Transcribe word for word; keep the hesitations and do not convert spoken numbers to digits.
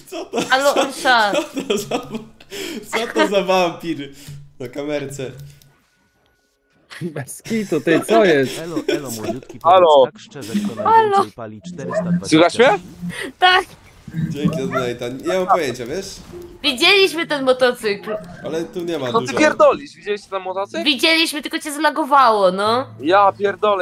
Co to, Halo, co, Ursa. co to za... Co to za wampir? Na kamerce. Bez kitu, ty, co jest? Elo, elo, młodziutki, Halo. powiedz tak szczerze, kto najwięcej pali czterysta dwadzieścia. Słychać mnie? Tak, Dzięki od Donata. Nie mam pojęcia, wiesz? widzieliśmy ten motocykl. Ale tu nie ma No dużo. ty pierdolisz, widzieliście tam motocykl? Widzieliśmy, tylko cię zlagowało, no. Ja pierdolę.